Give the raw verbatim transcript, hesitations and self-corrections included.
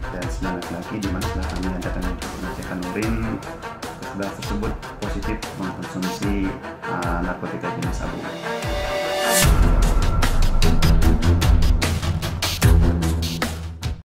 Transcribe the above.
dan sembilan laki-laki, di mana setelah kami adakan pengecekan urin, sebelas tersebut positif mengkonsumsi uh, narkotika jenis sabu.